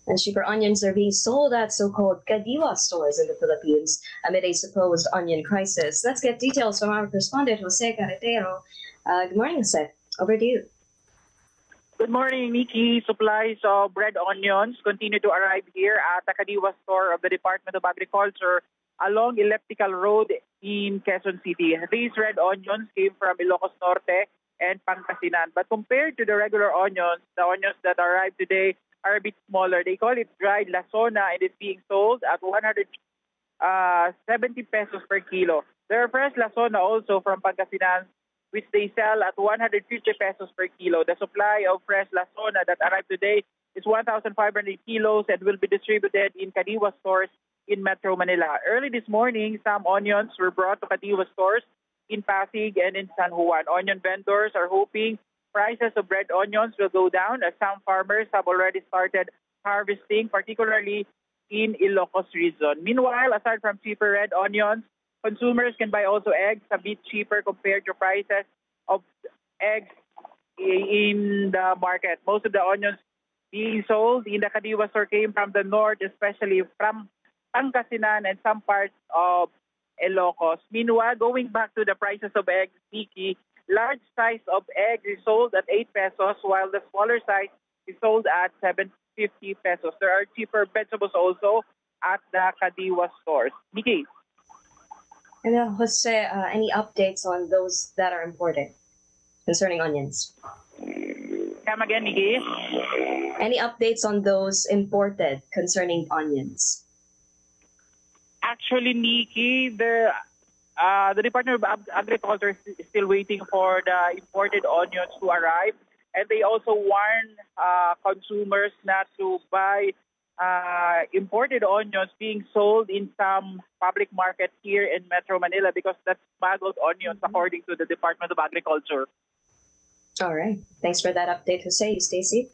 And cheaper onions are being sold at so-called Kadiwa stores in the Philippines amid a supposed onion crisis. Let's get details from our correspondent, Jose Carretero. Good morning, Jose. Over to you. Good morning, Nikki. Supplies of red onions continue to arrive here at the Kadiwa store of the Department of Agriculture along Elliptical Road in Quezon City. These red onions came from Ilocos Norte and Pangasinan. But compared to the regular onions, the onions that arrived today are a bit smaller. They call it dried lasona and it's being sold at 170 pesos per kilo. There are fresh lasona also from Pangasinan, which they sell at 150 pesos per kilo. The supply of fresh lasona that arrived today is 1,500 kilos and will be distributed in Kadiwa stores in Metro Manila. Early this morning, some onions were brought to Kadiwa stores in Pasig and in San Juan. Onion vendors are hoping prices of red onions will go down as some farmers have already started harvesting, particularly in Ilocos region. Meanwhile, aside from cheaper red onions, consumers can buy also eggs a bit cheaper compared to prices of eggs in the market. Most of the onions being sold in the Kadiwa store came from the north, especially from Pangasinan and some parts of Ilocos. Meanwhile, going back to the prices of eggs, Nikki, large size of eggs is sold at 8 pesos, while the smaller size is sold at 7.50 pesos. There are cheaper vegetables also at the Kadiwa stores. Nikki. And Jose, any updates on those that are imported concerning onions? Come again, Nikki. Any updates on those imported concerning onions? Actually, Nikki, the Department of Agriculture is still waiting for the imported onions to arrive. And they also warn consumers not to buy imported onions being sold in some public market here in Metro Manila because that's smuggled onions, according to the Department of Agriculture. All right. Thanks for that update, Jose. Stacey?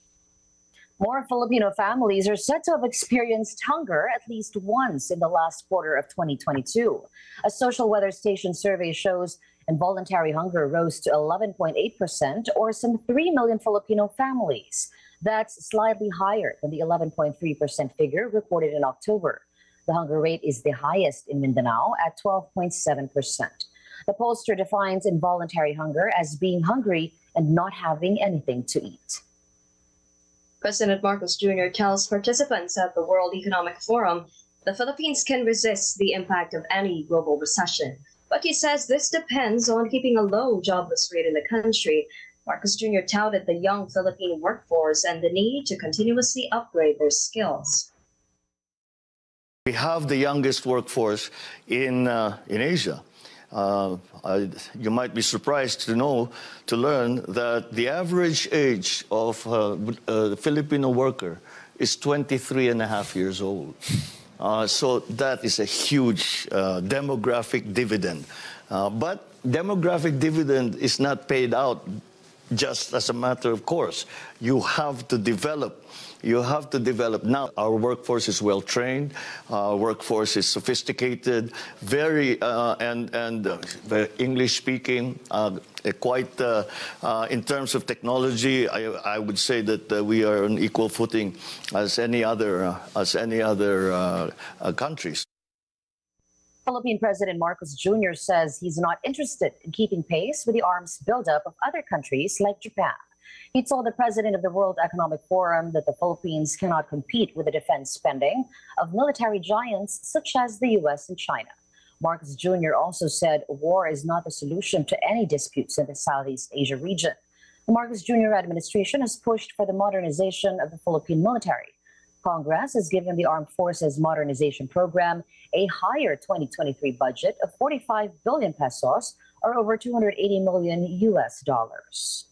More Filipino families are said to have experienced hunger at least once in the last quarter of 2022. A social weather station survey shows involuntary hunger rose to 11.8%, or some 3 million Filipino families. That's slightly higher than the 11.3% figure reported in October. The hunger rate is the highest in Mindanao at 12.7%. The pollster defines involuntary hunger as being hungry and not having anything to eat. President Marcos Jr. tells participants at the World Economic Forum the Philippines can resist the impact of any global recession. But he says this depends on keeping a low jobless rate in the country. Marcos Jr. touted the young Philippine workforce and the need to continuously upgrade their skills. We have the youngest workforce in Asia. You might be surprised to learn that the average age of a Filipino worker is 23 and a half years old. So that is a huge demographic dividend. But demographic dividend is not paid out just as a matter of course. You have to develop. Now, our workforce is well trained. Our workforce is sophisticated, very English speaking. Quite in terms of technology, I would say that we are on equal footing as any other countries. Philippine President Marcos Jr. says he's not interested in keeping pace with the arms buildup of other countries like Japan. He told the president of the World Economic Forum that the Philippines cannot compete with the defense spending of military giants such as the U.S. and China. Marcos Jr. also said war is not the solution to any disputes in the Southeast Asia region. The Marcos Jr. administration has pushed for the modernization of the Philippine military. Congress has given the Armed Forces Modernization Program a higher 2023 budget of 45 billion pesos, or over 280 million US dollars.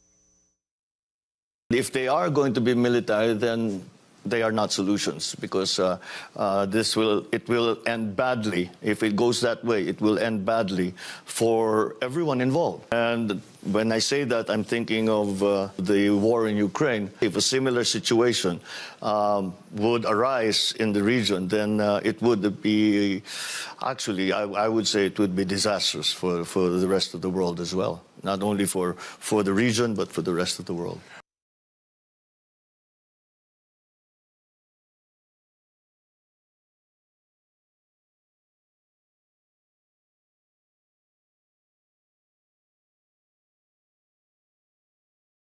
If they are going to be military, then they are not solutions, because it will end badly. If it goes that way, it will end badly for everyone involved. And when I say that, I'm thinking of the war in Ukraine. If a similar situation would arise in the region, then it would be, actually, I would say it would be disastrous for the rest of the world as well. Not only for the region, but for the rest of the world.